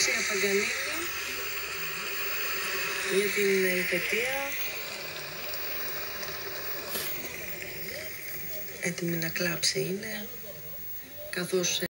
Λούσια Παγκανίνη για την Ελβετία. Έτοιμη να κλάψει είναι, καθώς